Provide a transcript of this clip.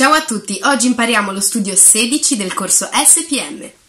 Ciao a tutti, oggi impariamo lo studio 16 del corso SPM.